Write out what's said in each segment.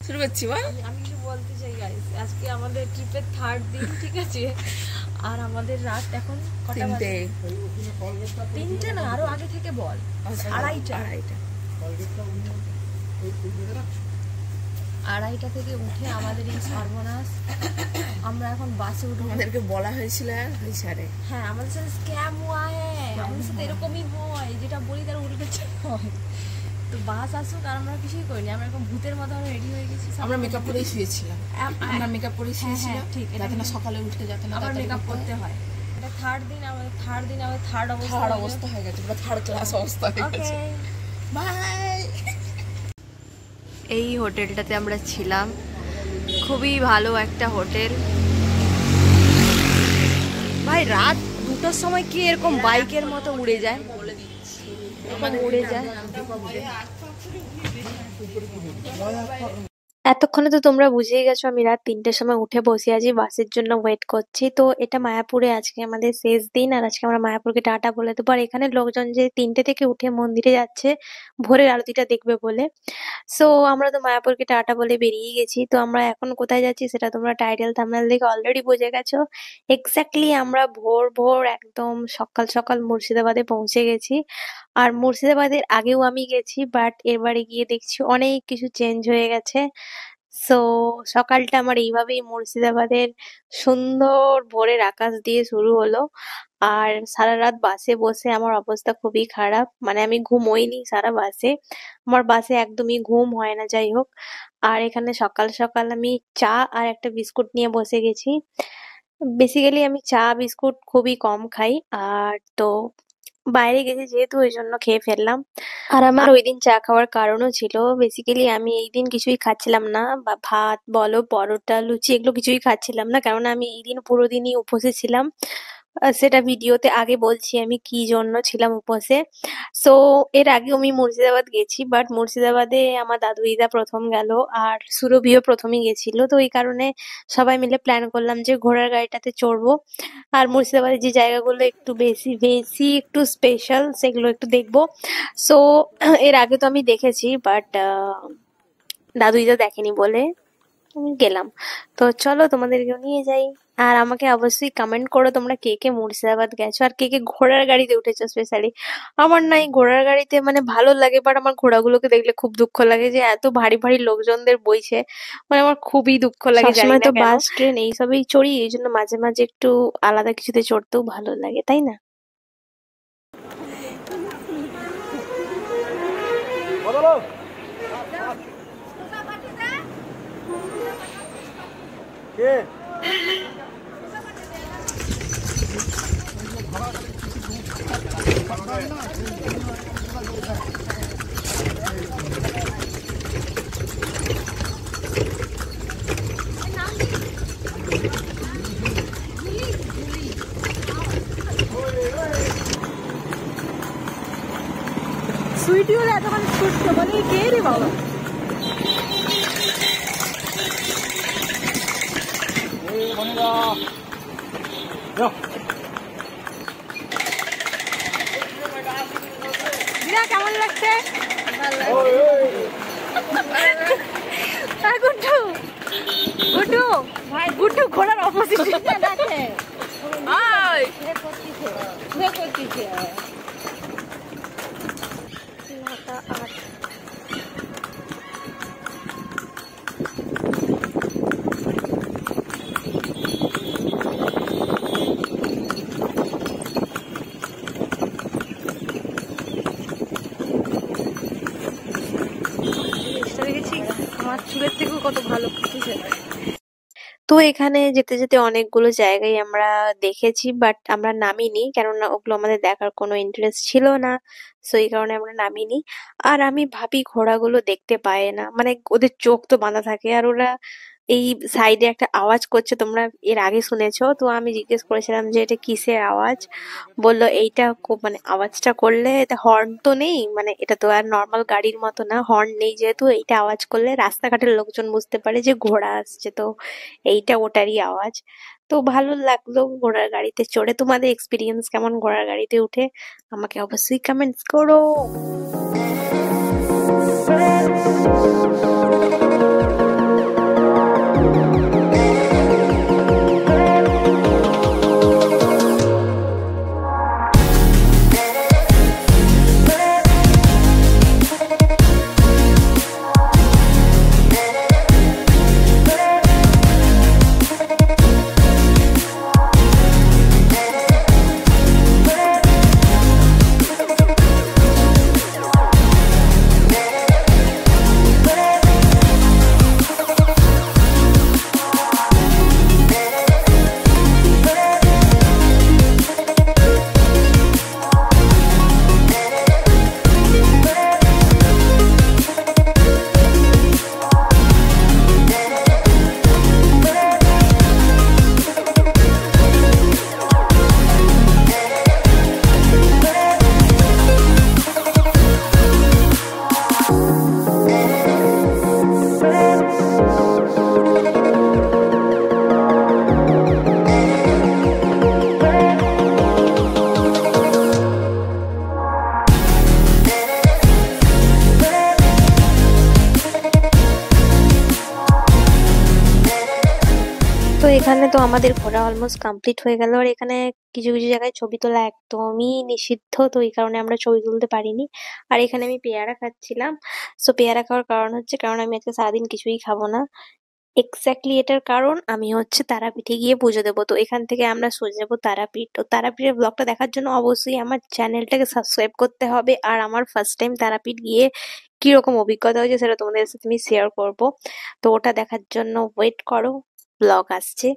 শুরু করছি বল। আমি কিছু বলতে চাই গাইস, আজকে আমাদের ট্রিপের 3rd দিন, ঠিক আছে? আর আমাদের রাত এখন কটা বাজে? 3টে না, আরো আগে থেকে বল। 2:30 থেকে উঠে আমাদের এই সর্বনাশ। আমরা এখন বাসে উঠে, আমাদেরকে বলা হয়েছিল হ্যাঁ আমাদের সাথে স্ক্যাম হুয়া হ্যাঁ, আমাদের সাথে এরকমই হয়, যেটা বলি তার উল্টো হয়। তো বাস আসুক আর আমরা কিছুই করিনি, আমরা এখন ভূতের মতো রেডি হয়ে গেছি। আমরা মেকআপ করেই শুয়েছিলাম, আমরা মেকআপ করে শুয়েছিলাম, ঠিক, যাতে না সকালে উঠে যাতে না আবার মেকআপ করতে হয়। এটা 3rd দিন, আমাদের 3rd অবস্থা হয়ে গেছে, পুরো 3rd ক্লাস অবস্থা হয়ে গেছে। বাই। এই হোটেলটাতে আমরা ছিলাম, খুবই ভালো একটা হোটেল ভাই। রাত 2টার সময় কি এরকম বাইকের মতো উড়ে যায়, এরকম উড়ে যায়। এতক্ষণে তো তোমরা বুঝেই গেছো আমি রাত 3টের সময় উঠে বসে আছি, বাসের জন্য ওয়েট করছি। তো এটা মায়াপুরে আজকে আমাদের শেষ দিন, আর আজকে আমরা মায়াপুরকে টাটা বলে দেবো। আর এখানে লোকজন যে 3টে থেকে উঠে মন্দিরে যাচ্ছে ভোরের আরতিটা দেখবে বলে। সো আমরা তো মায়াপুরকে টাটা বলে বেরিয়ে গেছি। তো আমরা এখন কোথায় যাচ্ছি সেটা তোমরা টাইটেল থাম্বনেল দেখে অলরেডি বুঝে গেছো। এক্স্যাক্টলি আমরা ভোর ভোর একদম সকাল সকাল মুর্শিদাবাদে পৌঁছে গেছি। আর মুর্শিদাবাদের আগেও আমি গেছি, বাট এবারে গিয়ে দেখছি অনেক কিছু চেঞ্জ হয়ে গেছে। সো সকালটা আমার এইভাবেই মুর্শিদাবাদের সুন্দর ভোরের আকাশ দিয়ে শুরু হলো। আর সারা রাত বাসে বসে আমার অবস্থা খুবই খারাপ, মানে আমি ঘুমোইনি সারা বাসে। আমার বাসে একদমই ঘুম হয় না, যাই হোক। আর এখানে সকাল সকাল আমি চা আর একটা বিস্কুট নিয়ে বসে গেছি। বেসিক্যালি আমি চা বিস্কুট খুবই কম খাই, আর তো বাইরে গেছি যেহেতু ওই জন্য খেয়ে ফেললাম। আর আমার ওইদিন চা খাওয়ার কারণও ছিল, বেসিক্যালি আমি এই দিন কিছুই খাচ্ছিলাম না, বা ভাত বলো পরোটা লুচি এগুলো কিছুই খাচ্ছিলাম না, কারণ আমি এই দিন পুরো দিনই উপোসে ছিলাম। সেটা ভিডিওতে আগে বলছি আমি কি জন্য ছিলাম উপোসে। সো এর আগে আমি মুর্শিদাবাদ গেছি, বাট মুর্শিদাবাদে আমার দাদু দিদা প্রথম গেল, আর সুরভিও প্রথমেই গেছিল। তো এই কারণে সবাই মিলে প্ল্যান করলাম যে ঘোড়ার গাড়িটাতে চড়বো, আর মুর্শিদাবাদের যে জায়গাগুলো একটু বেশি বেশি একটু স্পেশাল সেগুলো একটু দেখবো। সো এর আগে তো আমি দেখেছি, বাট দাদু দিদা দেখেনি বলে আমি গেলাম। তো চলো তোমাদেরকেও নিয়ে যাই। আর আমাকে অবশ্যই কমেন্ট করো তোমরা কে কে মুর্শিদাবাদ গেছো, আর কে কে ঘোড়ার গাড়িতে উঠেছো স্পেশালি। আমার নাই ঘোড়ার গাড়িতে মানে ভালো লাগে, বাট আমার ঘোড়াগুলোকে দেখলে খুব দুঃখ লাগে যে এত ভারী ভারী লোকজনদের বইছে, মানে আমার খুবই দুঃখ লাগে। সবসময় তো বাস ট্রেন এইসবই চড়ি, এই জন্য মাঝে মাঝে একটু আলাদা কিছুতে চড়তেও ভালো লাগে, তাই না? সুইটি হলে এতক্ষণ ছুটতো, মানে কে রে বাবা? কেমন লাগছে? গুড্ডু গুড্ডু গুড্ডু ঘোড়ার অপোজিট আমার চুলের থেকেও কত ভালো। তো এখানে যেতে যেতে অনেকগুলো জায়গায় আমরা দেখেছি, বাট আমরা নামিনি, কেননা ওগুলো আমাদের দেখার কোনো ইন্টারেস্ট ছিল না। সো এই কারণে আমরা নামিনি। আর আমি ভাবি ঘোড়াগুলো দেখতে পায় না, মানে ওদের চোখ তো বাঁধা থাকে, আর ওরা এই সাইডে একটা আওয়াজ করছে, তোমরা এর আগে শুনেছো। তো আমি জিজ্ঞেস করেছিলাম যে এটা কিসের আওয়াজ, বললো এইটা মানে আওয়াজটা করলে, এটা হর্ন তো নেই, মানে এটা তো আর নর্মাল গাড়ির মতো না, হর্ন নেই যেহেতু, এইটা আওয়াজ করলে রাস্তাঘাটের লোকজন বুঝতে পারে যে ঘোড়া আসছে, তো এইটা ওটারই আওয়াজ। তো ভালো লাগলো ঘোড়ার গাড়িতে চড়ে। তোমাদের এক্সপিরিয়েন্স কেমন ঘোড়ার গাড়িতে উঠে আমাকে অবশ্যই কমেন্টস করো। তো এখানে তো আমাদের ঘোরা অলমোস্ট কমপ্লিট হয়ে গেল। আর এখানে কিছু কিছু জায়গায় ছবি তোলা একদমই নিষিদ্ধ, তো এই কারণে আমরা ছবি তুলতে পারিনি। আর এখানে আমি পেয়ারা খাচ্ছিলাম। সো পেয়ারা খাওয়ার কারণ হচ্ছে কারণ আমি আজকে সারাদিন কিছুই খাবো না। এক্স্যাক্টলি এটার কারণ আমি হচ্ছে তারাপীঠে গিয়ে পুজো দেবো। তো এখান থেকে আমরা সোজা যাবো তারাপীঠ। তো তারাপীঠের ব্লগটা দেখার জন্য অবশ্যই আমার চ্যানেলটাকে সাবস্ক্রাইব করতে হবে। আর আমার ফার্স্ট টাইম তারাপীঠ গিয়ে কিরকম অভিজ্ঞতা হয়েছে সেটা তোমাদের সাথে আমি শেয়ার করব। তো ওটা দেখার জন্য ওয়েট করো, ব্লগ আসছে।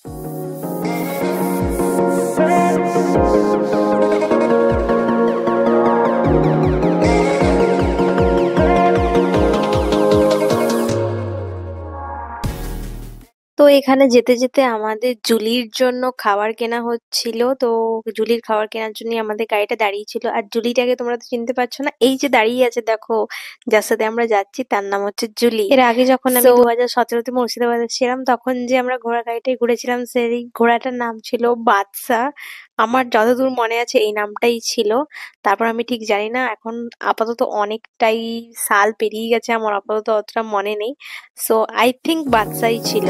তো এখানে যেতে যেতে আমাদের জুলির জন্য খাবার কেনা হচ্ছিল। তো জুলির খাবার কেনার জন্য আমাদের গাড়িটা দাঁড়িয়ে ছিল। আর জুলিটাকে তোমরা তো চিনতে পারছো না, এই যে দাঁড়িয়ে আছে দেখো, যার সাথে আমরা যাচ্ছি তার নাম হচ্ছে জুলি। এর আগে যখন আমি 2017-তে মুর্শিদাবাদে ছিলাম তখন যে আমরা ঘোড়া গাড়িটায় ঘুরেছিলাম, সেই ঘোড়াটার নাম ছিল বাদশা। আমার যতদূর মনে আছে এই নামটাই ছিল। তারপর আমি ঠিক জানি না, এখন আপাতত অনেকটাই সাল পেরিয়ে গেছে, আমার আপাতত অতটা মনে নেই। সো আই থিঙ্ক বাদশাই ছিল।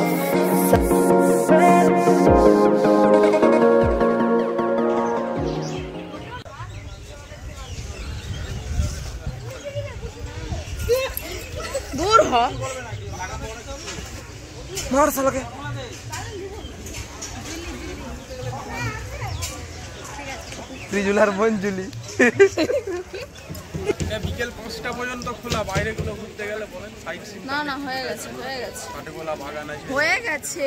দূর হ মার শালাকে। ত্রিজুলার বোন জুলি। বিকেল 5টা পর্যন্ত খোলা, বাইরে গুলো ঘুরতে গেলে বলেন সাইড সিন। না না, হয়ে গেছে হয়ে গেছে কাটেগোলা বাগান আছে, হয়ে গেছে।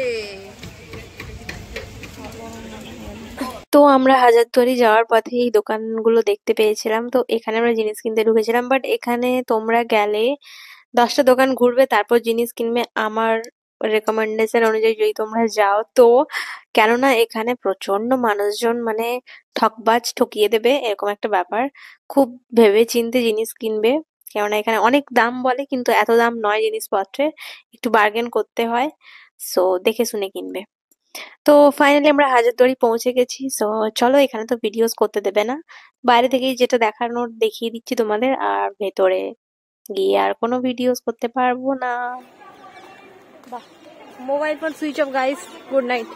তো আমরা হাজারদুয়ারি যাওয়ার পথে এই দোকানগুলো দেখতে পেয়েছিলাম। তো এখানে আমরা জিনিস কিনতে ঢুকেছিলাম, বাট এখানে তোমরা গেলে 10টা দোকান ঘুরবে তারপর জিনিস কিনবে, আমার রেকমেন্ডেশন অনুযায়ী যদি তোমরা যাও তো। কেননা এখানে প্রচন্ড মানুষজন, মানে ঠকবাজ ঠকিয়ে দেবে এরকম একটা ব্যাপার। খুব ভেবে চিন্তে জিনিস কিনবে, কেননা এখানে অনেক দাম বলে কিন্তু এত দাম নয় জিনিসপত্রের, একটু বার্গেন করতে হয়। সো দেখে শুনে কিনবে। তো ফাইনালি আমরা হাজারদুয়ারি পৌঁছে গেছি। সো চলো, এখানে তো ভিডিওস করতে দেবে না, বাইরে থেকেই যেটা দেখানোর দেখিয়ে দিচ্ছি তোমাদের, আর ভেতরে গিয়ে আর কোনো ভিডিওস করতে পারবো না। বাহ, mobile phone switch off guys, good night.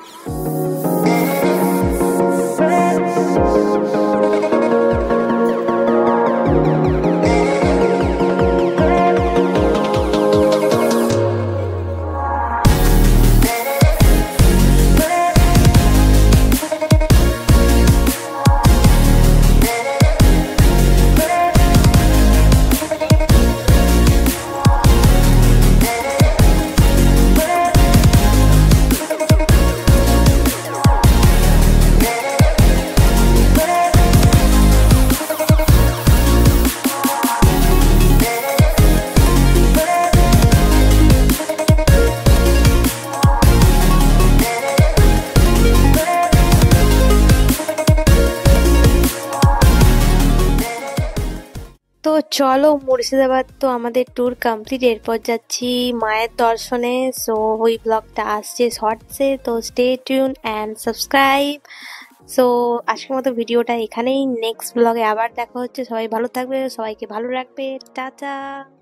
তো চলো, মুর্শিদাবাদ তো আমাদের ট্যুর কমপ্লিট, এরপর যাচ্ছি মায়ের দর্শনে। সো ওই ব্লগটা আসছে শর্টসে, তো stay tune and subscribe. So আজকের মতো ভিডিওটা এখানেই, নেক্সট ব্লগে আবার দেখা হচ্ছে। সবাই ভালো থাকবে, সবাইকে ভালো রাখবে, টাটা।